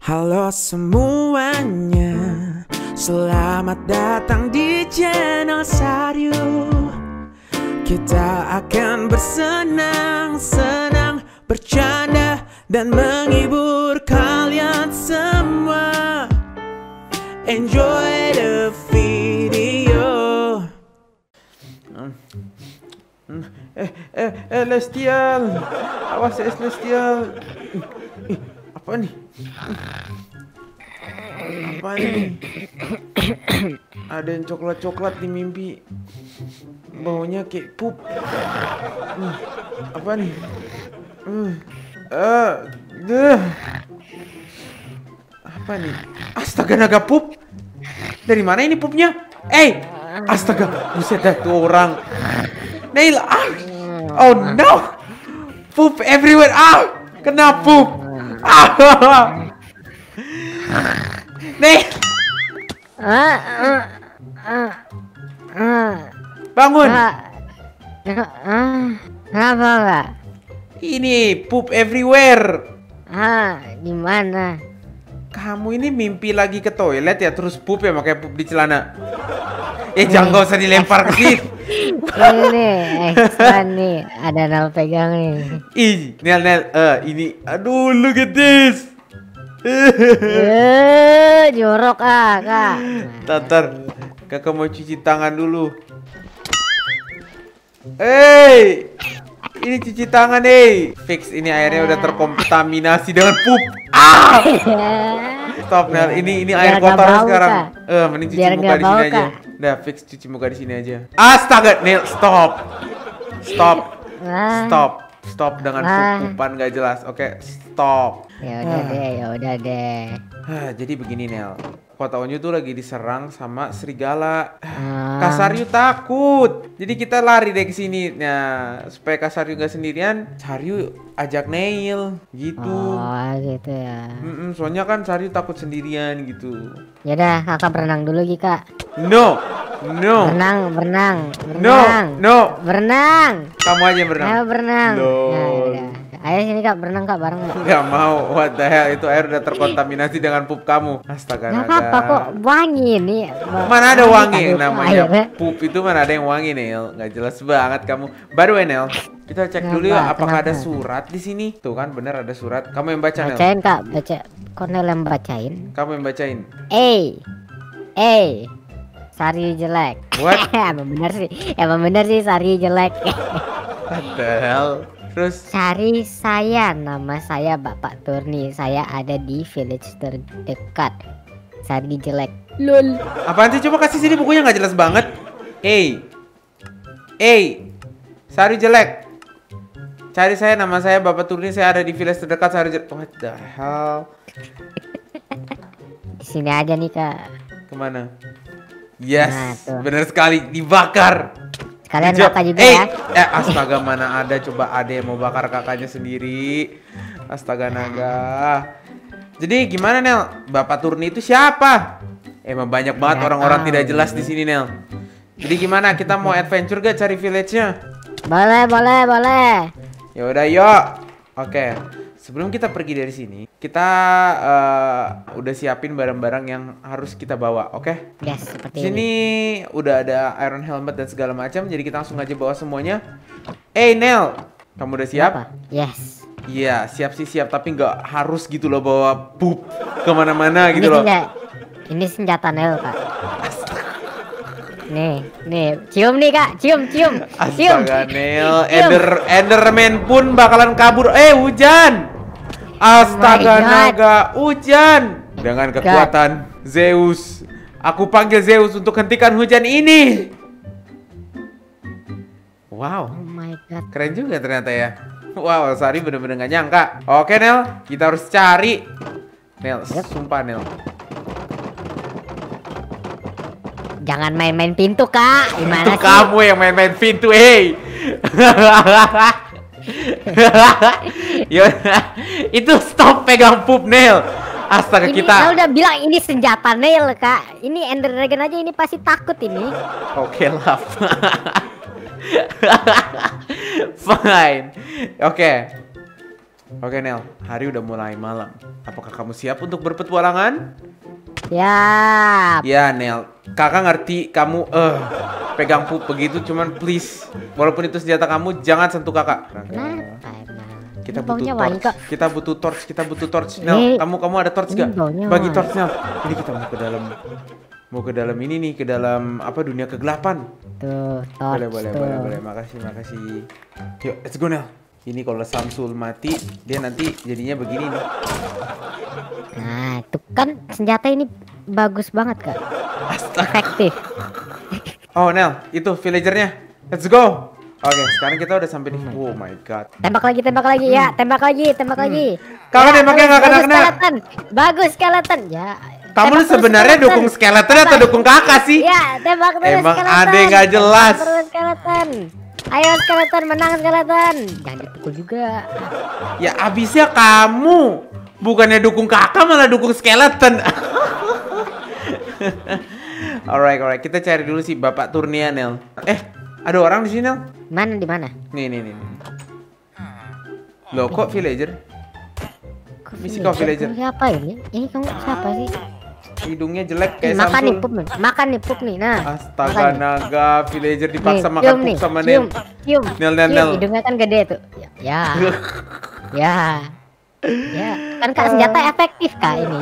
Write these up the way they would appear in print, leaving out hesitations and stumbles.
Halo semuanya, selamat datang di channel Saryu. Kita akan bersenang-senang, bercanda dan menghibur kalian semua. Enjoy the video. Lestial, awas Lestial. Apa nih? Apa nih? Ada yang coklat-coklat di mimpi. Baunya kayak pup. Apa nih? Apa nih? Astaga, naga pup. Dari mana ini pupnya? Astaga, buset dah tuh orang. Nail, oh no, poop everywhere. Kena pup. Nail, bangun. Kenapa Kak? Ini poop everywhere. Di mana? Kamu ini mimpi lagi ke toilet ya, terus pup ya, makanya pup di celana. Jangan, gak usah dilempar ke sini. Ini ekstra nih, ada Nel pegang nih. Nel, ini, aduh, look at this. Jorok Kak. Tatar, kakak mau cuci tangan dulu. Ini cuci tangan Fix, ini airnya udah terkontaminasi dengan pup. Stop Nel, ini air kotor sekarang. Mending cuci muka di sini aja. Udah fix, cuci muka di sini aja. Astaga, Nel, stop dengan pup-pupan gak jelas. Oke, stop. Ya udah deh. Jadi begini Nel, Kota Onyu tuh lagi diserang sama serigala. Kak Saryu takut. Jadi kita lari deh ke sini. Nah, supaya Kak Saryu gak sendirian, Saryu ajak Neil gitu. Oh, gitu ya. Soalnya kan Saryu takut sendirian gitu. Ya udah, kakak berenang dulu Kak. No. Berenang. No. Berenang. Kamu aja yang berenang. Ayo berenang. No. Nah, ayo sini Kak, berenang Kak, bareng Kak. Gak mau, what the hell, itu air udah terkontaminasi dengan pup kamu. Astaga, Gak apa-apa kok, wangi nih. Mana ada wangi yang namanya pup itu, mana ada yang wangi Nel. Gak jelas banget kamu. By the way Nel, kita cek dulu ya apakah ada surat di sini. Tuh kan bener ada surat. Kamu yang baca Nel. Bacain Kak, baca. Kok Nel yang bacain? Kamu yang bacain. Saryu jelek. What? Emang bener sih Saryu jelek. What the hell? Terus Sari saya, nama saya Bapak Turni. Saya ada di village terdekat. Sari jelek. Lol. apaan sih? Coba kasih sini bukunya, nggak jelas banget. Saryu jelek. Cari saya, nama saya Bapak Turni. Saya ada di village terdekat. Saryu jelek. What the hell? Di sini aja nih Kak. Kemana? Yes, Nah, bener sekali, dibakar. Kalian bakar juga ya. Astaga, mana ada, coba ada yang mau bakar kakaknya sendiri. Astaga naga. Jadi gimana Nel? Bapak Turni itu siapa? Emang banyak banget orang-orang tidak jelas di sini Nel. Jadi gimana, kita mau adventure gak cari village-nya? Boleh. Ya udah yuk. Oke. Sebelum kita pergi dari sini, kita udah siapin barang-barang yang harus kita bawa, oke? Yes, seperti sini ini. Udah ada iron helmet dan segala macam, jadi kita langsung aja bawa semuanya. Nel, kamu udah siap? Apa? Yes. Iya, siap sih siap, tapi nggak harus gitu loh bawa pup kemana-mana gitu loh. Ini senjata Nel Kak. Nih, cium nih Kak, cium. Astaga Nel, Enderman pun bakalan kabur. Hujan. Astaga naga, hujan. Dengan kekuatan Zeus, aku panggil Zeus untuk hentikan hujan ini. Wow, Oh my god. keren juga ternyata ya. Wow, Sari bener-bener gak nyangka. Oke Nel, kita harus cari. Nel, sumpah Nel. Jangan main-main pintu Kak. Gimana Itu sih? kamu yang main-main pintu, Itu stop pegang pup Nel. Astaga, Ini kita. saya udah bilang ini senjata Nail, Kak. Ini Ender Dragon aja ini pasti takut ini. Oke lah. Fine. Oke. Oke Nel, hari udah mulai malam. Apakah kamu siap untuk berpetualangan? Siap. Ya Nel, kakak ngerti kamu pegang pup begitu, cuman please, walaupun itu senjata kamu, jangan sentuh kakak. Kenapa emang? Kita Ini butuh baunya wangi torch. kok. Kita butuh torch. Nel, kamu ada torch ini gak? baunya Bagi wangi. torch Nel. Ini kita mau ke dalam ini nih, ke dalam apa, dunia kegelapan. Tuh, torch Boleh. tuh. Makasih. Yuk, let's go Nel. Ini kalau Samsul mati, dia nanti jadinya begini nih. Nah, itu kan senjata ini bagus banget, Kak. Efektif. Oh Nel, itu villagernya. Let's go. Oke, sekarang kita udah sampai di. Oh my god. Tembak lagi ya, tembak lagi. Kakak Ya, nembaknya nggak bagus kena-kena. skeleton. Bagus skeleton. Ya. Kamu tembak terus sebenarnya skeleton. dukung skeleton atau dukung kakak sih? Ya, tembak terus Emang skeleton. ade nggak jelas. Tembak terus skeleton. Ayo skeleton, menang skeleton. Jangan dipukul juga. Ya abisnya kamu. Bukannya dukung kakak malah dukung skeleton. Alright. Kita cari dulu sih Bapak Turnia Nel. Ada orang di sini Nel? Di mana? Nih. Loh kok villager? Misi kau villager. Siapa ini? Ini kamu siapa sih? Hidungnya jelek kayak Makan nih Samsul. pup nih. Makan nih pup nih. Nah. Astaga makan nih. naga, villager dipaksa Nih, makan cium pup nih, sama Nel. cium. Nel. Hidungnya kan gede tuh. Ya. Kan Kak senjata efektif Kak ini.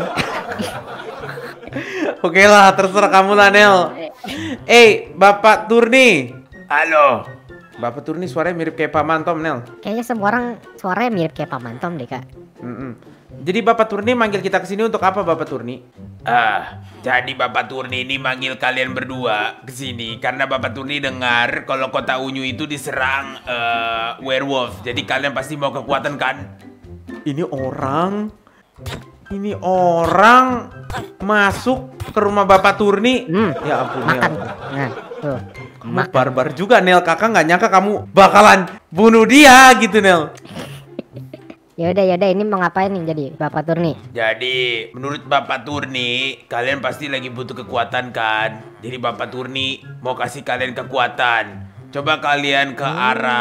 Oke lah, terserah kamu lah Nel. Bapak Turni. Halo. Bapak Turni suaranya mirip kayak Pak Mantom Nel. Kayaknya semua orang suaranya mirip kayak Pak Mantom deh Kak. Jadi Bapak Turni manggil kita ke sini untuk apa Bapak Turni? Jadi Bapak Turni ini manggil kalian berdua ke sini karena Bapak Turni dengar kalau kota Unyu itu diserang werewolf. Jadi kalian pasti mau kekuatan kan? Ini orang masuk ke rumah Bapak Turni. Ya ampun Makan. Nel. Nah, tuh. Kamu barbar juga Nel. Kakak nggak nyangka kamu bakalan bunuh dia gitu Nel. Yaudah ini mau ngapain nih jadi Bapak Turni? Jadi menurut Bapak Turni kalian pasti lagi butuh kekuatan kan? Jadi Bapak Turni mau kasih kalian kekuatan. Coba kalian ke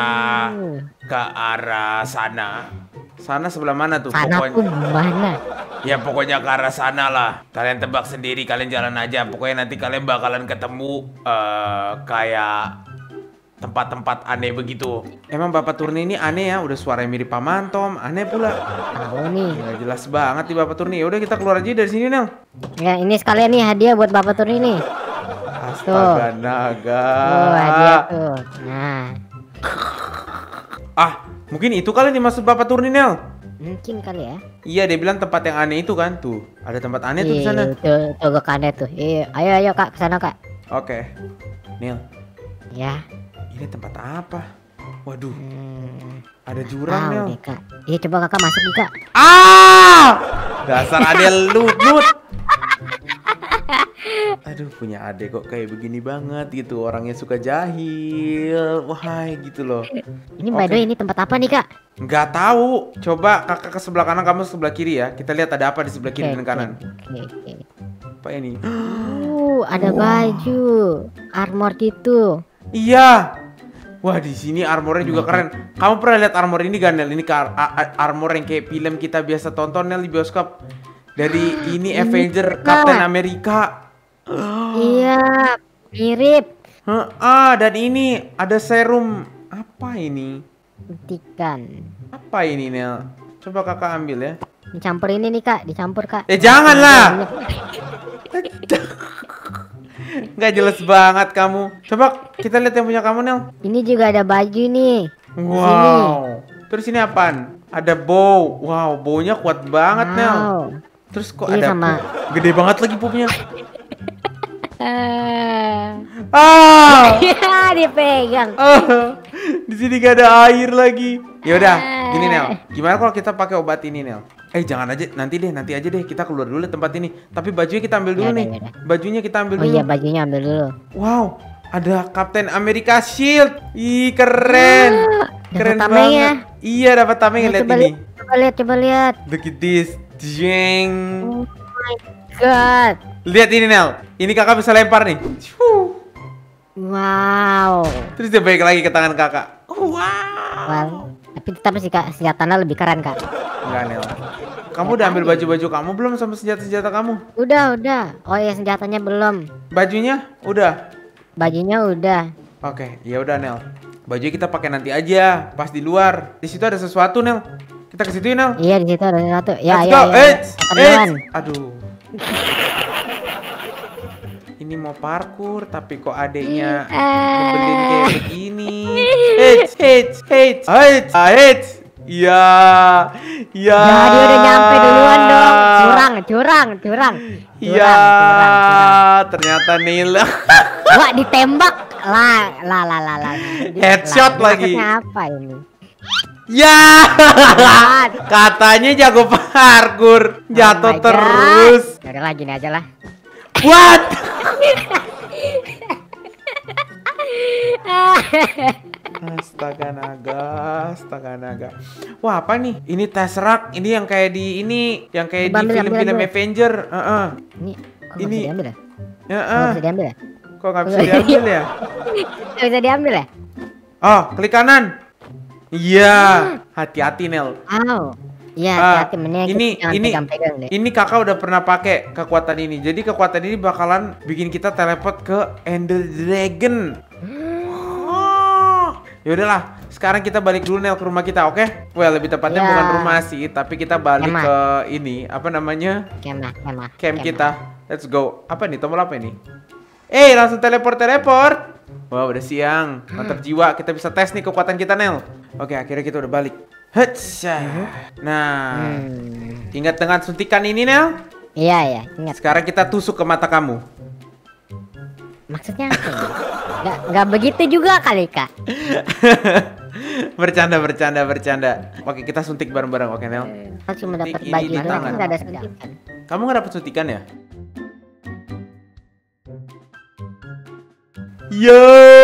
arah sana. Sana sebelah mana tuh? Sana tuh mana? Ya pokoknya ke arah sana lah. Kalian tebak sendiri, kalian jalan aja. Pokoknya nanti kalian bakalan ketemu kayak tempat-tempat aneh begitu. Emang Bapak Turni ini aneh ya, udah suaranya mirip Pak Mantom, aneh pula. Tahu nih. Nggak jelas banget nih Bapak Turni. Ya udah kita keluar aja dari sini Nel. Ya ini sekalian nih hadiah buat Bapak Turni nih. Astaga naga. Oh hadiah tuh. Nah. Mungkin itu kali dimaksud Bapak Turni Nel. Mungkin kali ya. Iya dia bilang tempat yang aneh itu kan tuh. Ada tempat aneh tuh di sana. Tuh ke kanan tuh. Iya, ayo Kak ke sana Kak. Oke. Nel. Ya. Ini tempat apa? Waduh. Ada jurang Tahu Nel. deh Kak. Iya coba Kakak masuk nih Kak. Dasar adek lunut. Aduh punya adek kok kayak begini banget gitu. Orangnya suka jahil. Wahai gitu loh. Ini by the way ini tempat apa nih Kak? Nggak tahu. Coba kakak ke sebelah kanan, kamu sebelah kiri ya. Kita lihat ada apa di sebelah kiri dan kanan. Oke. Apa ini? Ada baju armor gitu. Iya. Wah di sini armornya juga keren. Kamu pernah lihat armor ini gak Nel? Ini armor yang kayak film kita biasa tonton Nel di bioskop. Dari ini Avenger Captain America. Iya, mirip. Dan ini ada serum. Apa ini? Buktikan. Apa ini Nel? Coba kakak ambil ya. Dicampur ini nih Kak, dicampur Kak. Janganlah. Nggak jelas banget kamu. Coba kita lihat yang punya kamu Nel. Ini juga ada baju nih. Wow. Terus ini apaan? Ada bow. Wow, bownya kuat banget Nel. Terus kok Ini ada sama. pup? Gede banget lagi pupnya. Ya, dipegang. Di sini gak ada air lagi. Yaudah, gini Nel. Gimana kalau kita pakai obat ini Nel? Jangan aja, nanti aja deh kita keluar dulu tempat ini. Tapi bajunya kita ambil dulu nih. Bajunya kita ambil dulu. Oh iya, bajunya ambil dulu. Wow, ada Captain America Shield. Ih, keren. Keren banget. Iya, dapat tameng. Lihat ini. Coba lihat. Look at this. Jeng. Oh my god. Lihat ini Nel. Ini kakak bisa lempar nih. Wow. Terus dia balik lagi ke tangan kakak. Wow. Well, Tapi tetap sih kak, senjatanya lebih keren kak. Enggak, Nel. Kamu udah ambil baju-baju kamu belum sama senjata-senjata kamu? Udah. Oh ya senjatanya belum. Bajunya udah. Bajunya udah. Oke, ya udah Nel. Baju kita pakai nanti aja, pas di luar. Di situ ada sesuatu, Nel. Kita ke situ, Nel. Iya di situ ada satu. Ya Let's ya. go. Teman. Aduh. Ini mau parkur, tapi kok adeknya nyebelin kayak begini. Ya. Ya dia udah nyampe duluan dong. Curang. Ya, ternyata Nil. Wah ditembak. Lah. Headshot lagi. Maksudnya apa ini? Ya. Katanya jago parkur, jatuh Oh my God. terus. Udah lah gini aja lah. What? Astaga naga. Wah, apa nih? Ini Tesseract, ini yang kayak di film-film Avenger. Ini kok Ini. bisa diambil ya? Heeh. Kok bisa diambil ya? Kok nggak bisa diambil ya? Nggak bisa diambil ya? Oh, klik kanan. Iya, hati-hati Nel. Iya, hati-hati mennya pegang deh. Ini kakak udah pernah pakai kekuatan ini. Jadi kekuatan ini bakalan bikin kita teleport ke Ender Dragon. Ya udahlah, sekarang kita balik dulu Nel ke rumah kita, oke? Well, lebih tepatnya Ya. bukan rumah sih, tapi kita balik Kemah. ke ini, apa namanya? Camp kita. Let's go. Apa nih? Tombol apa ini? Langsung teleport. Wah, udah siang. Mantap jiwa. Kita bisa tes nih kekuatan kita, Nel. Oke, akhirnya kita udah balik. Hetsa. Nah, ingat dengan suntikan ini, Nel? Iya, ingat. Sekarang kita tusuk ke mata kamu. Maksudnya apa ya? Nggak begitu juga kali, Kak. Bercanda. Oke, kita suntik bareng-bareng, oke, Nel? Aku cuma dapat Suntik ini baju di doang, tangan. nggak ada suntikan. Kamu nggak dapet suntikan ya? Yo!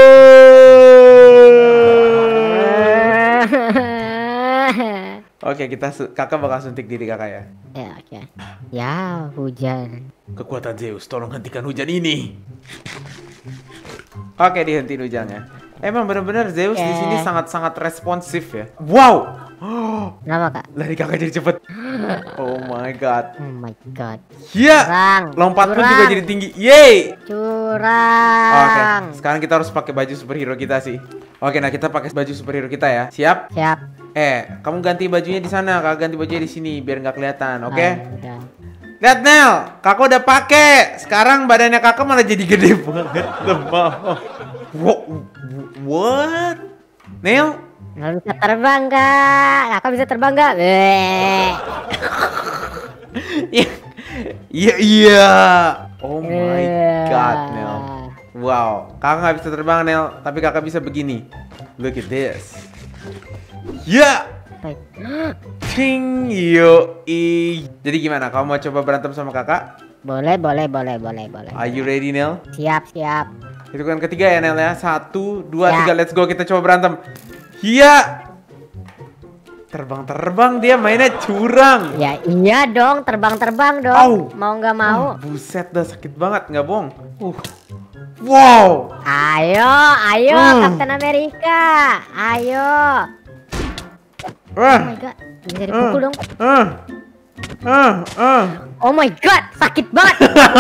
Oke, kakak bakal suntik diri kakak ya. Ya, oke. Ya, hujan. Kekuatan Zeus, tolong hentikan hujan ini. Oke, dihentiin hujannya. Emang bener-bener Zeus di sini sangat-sangat responsif ya. Wow. Kenapa, Kak? Lari kakak jadi cepet. Oh my god. Oh my god. Ya. Curang. Lompat pun Curang. juga jadi tinggi. Yeay. Curang. Oke, sekarang kita harus pakai baju superhero kita sih. Oke, nah kita pakai baju superhero kita ya. Siap? Siap. Kamu ganti bajunya di sana, kakak ganti bajunya di sini biar nggak kelihatan, oke? Udah. Lihat Nel, kakak udah pakai. Sekarang badannya kakak malah jadi gede banget, lemah. What? Nel? Nggak bisa terbang, Kak. Kakak bisa terbang, Kak? Iya. Oh my god, Nel. Wow, kakak nggak bisa terbang, Nel, tapi kakak bisa begini. Look at this. Ya. Ting yoi. Jadi gimana? Kamu mau coba berantem sama kakak? Boleh. Are you ready, Nel? Siap. Itu kan ketiga ya, Nel ya. 1, 2, Ya. 3, let's go. Kita coba berantem. Iya. Terbang dia mainnya curang. Ya iya dong, terbang dong. Au. Mau nggak mau? Buset dah, sakit banget, nggak bohong. Wow. Ayo, Captain America. Ayo. Oh my god, bisa dipukul dong. Oh my god, sakit banget.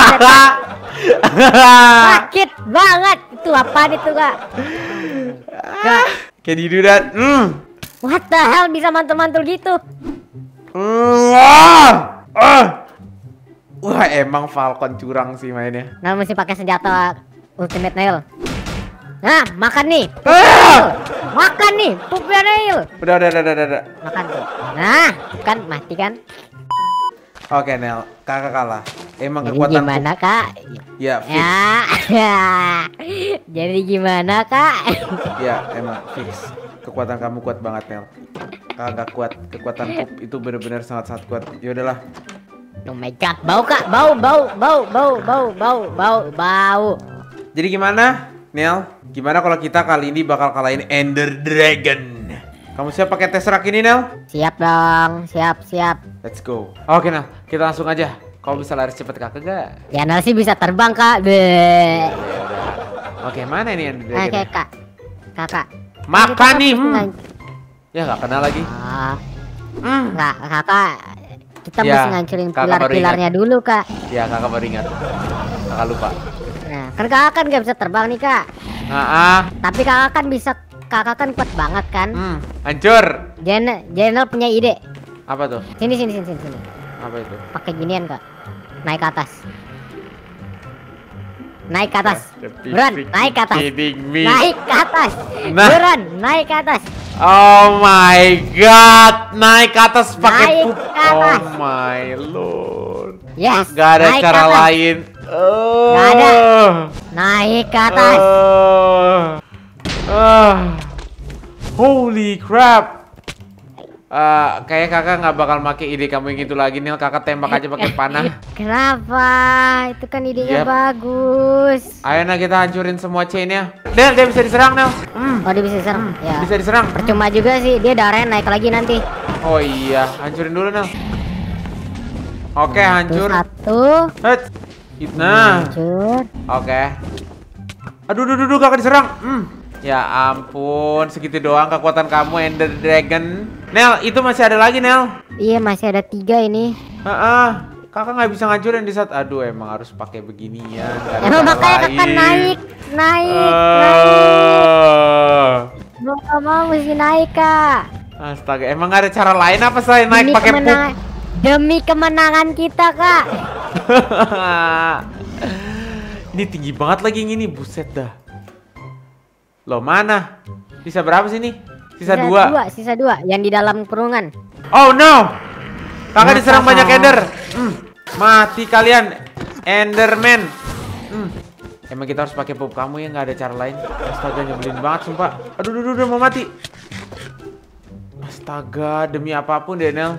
Sakit banget. Itu apaan itu, Kak? Kak. Can you do that? What the hell, bisa mantul-mantul gitu? Wah, emang Falcon curang sih mainnya. Nah, mesti pakai senjata Ultimate Nail. Nah, makan nih. Makan nih, pupnya Nail. Udah. Makan tuh. Nah, kan mati kan? Oke, Nel, kakak kalah. Emang Jadi kekuatan gimana, Kak? Ya, fix. Ya. Jadi gimana, Kak? Ya, emang fix. Kekuatan kamu kuat banget, Nel. Kagak kuat. Kekuatan pup itu benar-benar sangat-sangat kuat. Ya udahlah. Oh my god, bau, Kak. Bau. Jadi gimana, Nel? Gimana kalau kita kali ini bakal kalahin Ender Dragon? Kamu siap pakai Tesseract ini, Nel? Siap dong, siap. Let's go. Oke, Nel, kita langsung aja. Kamu bisa lari cepet kakak gak? Ya, Nel sih bisa terbang, Kak. Oke, mana ini Ender Dragon? Oke, Kak. Kakak. Makan nih. Ya nggak kena lagi. Nggak, kakak. Kita Ya, mesti ngancurin kakak baru pilar-pilarnya dulu, Kak. Ya kakak baru ingat. Kakak lupa. Nah, kan kakak kan nggak bisa terbang nih, Kak. Tapi kakak kan kuat banget kan. Hancur. Jenel punya ide. Apa tuh? Sini. Apa itu? Pakai ginian, Kak. Naik ke atas. Naik ke atas. Buruan, naik ke atas. Naik ke atas. Buruan, naik ke atas. Oh my god, naik ke atas pakai Naik pup. ke atas. Oh my lord. Yes. Gak ada naik ke cara atas. lain. Gak ada. Naik ke atas. Holy crap. Kayak kakak nggak bakal pakai ide kamu yang itu lagi nih. Kakak tembak aja pakai panah. Kenapa? Itu kan idenya Yap. bagus. Ayo nah kita hancurin semua chainnya. Nel, dia bisa diserang Nel. Oh, dia bisa diserang. Ya. Bisa diserang. Percuma juga sih, dia darahnya naik lagi nanti. Oh iya, hancurin dulu Nel. Oke, hancur. Satu. Hei. Nah, Hancur. oke. Aduh, kakak diserang. Ya ampun, segitu doang kekuatan kamu Ender Dragon. Nel, itu masih ada lagi Nel. Iya, masih ada 3 ini. Kakak nggak bisa ngancurin di saat. Aduh, emang harus pakai beginian. Nggak ada Emang cara makanya kakak lain. naik. Mau nggak mau mesti naik, Kak. Astaga, emang nggak ada cara lain apa selain naik pakai pup? Demi kemenangan kita, Kak. Ini tinggi banget lagi yang ini, buset dah. Loh mana? Sisa berapa sih ini? Sisa 2. Sisa 2 yang di dalam kurungan. Oh no! Kakak diserang Kenapa? banyak Ender. Mati kalian, Enderman. Emang kita harus pakai pup kamu ya, nggak ada cara lain. Astaga, nyebelin banget sumpah. Aduh, mau mati. Astaga, demi apapun deh Nel.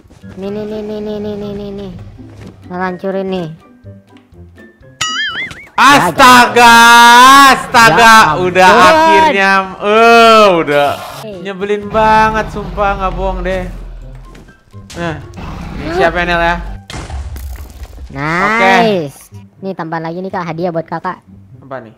Nih. Hancurin nih. Astaga, Ya udah ampun. akhirnya, udah nyebelin banget, sumpah nggak bohong deh. Nah, ini siapa ya, Nel ya? Nice. Nih tambahan lagi nih, Kak, hadiah buat kakak. Apa nih?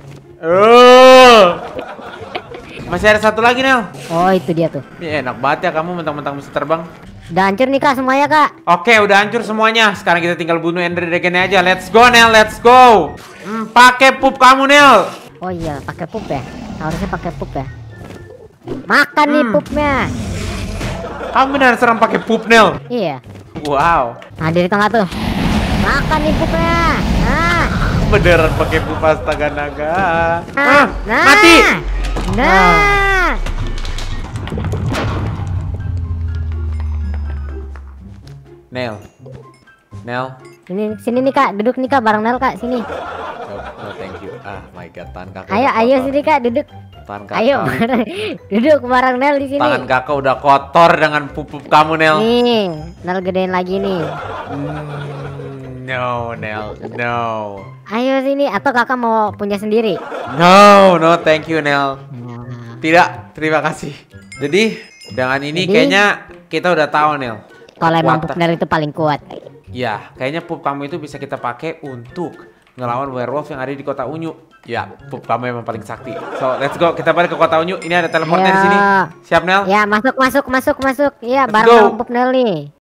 Masih ada satu lagi Nel. Oh, itu dia tuh. Ini enak banget ya kamu mentang-mentang bisa terbang. Udah hancur nih, Kak, semuanya, Kak. Oke, udah hancur semuanya. Sekarang kita tinggal bunuh Ender Dragon aja. Let's go Nel, let's go. Pakai pup kamu Nel. Oh iya, pakai pup ya. Harusnya pakai pup ya. Makan nih pupnya. Kamu beneran serang pakai pup Nel. Iya. Wow. Nah, di tengah tuh. Makan nih pupnya. Nah. Beneran pakai pup, astaga naga. Nah. Mati. Nah. Nel. Sini nih, Kak, duduk nih, Kak, bareng Nel, Kak, sini. No, thank you. My god, tangan kakak. Ayo sini, Kak, duduk. Tangan kakak. Ayo, duduk bareng Nel di sini. Tangan kakak udah kotor dengan pup kamu Nel. Nih, Nel gedein lagi nih. No, Nel, no. Ayo sini, atau kakak mau punya sendiri? No, thank you Nel. Tidak, terima kasih. Jadi, dengan ini kayaknya kita udah tahu Nel. Kalau emang pup Nel itu paling kuat. Ya, kayaknya pup kamu itu bisa kita pakai untuk ngelawan werewolf yang ada di kota Unyu. Ya, pup kamu emang paling sakti. So, let's go. Kita balik ke kota Unyu. Ini ada teleportnya di sini. Siap, Nel? Ya, masuk. Iya, Let's bareng go. sama pup Nel nih.